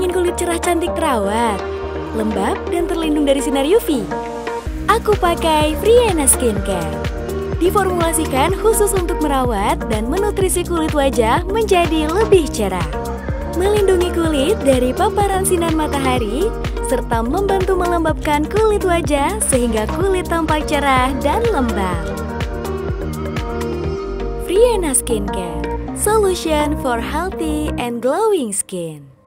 Ingin kulit cerah cantik terawat, lembab dan terlindung dari sinar UV? Aku pakai Vriena Skincare. Diformulasikan khusus untuk merawat dan menutrisi kulit wajah menjadi lebih cerah. Melindungi kulit dari paparan sinar matahari, serta membantu melembabkan kulit wajah sehingga kulit tampak cerah dan lembab. Vriena Skincare, solution for healthy and glowing skin.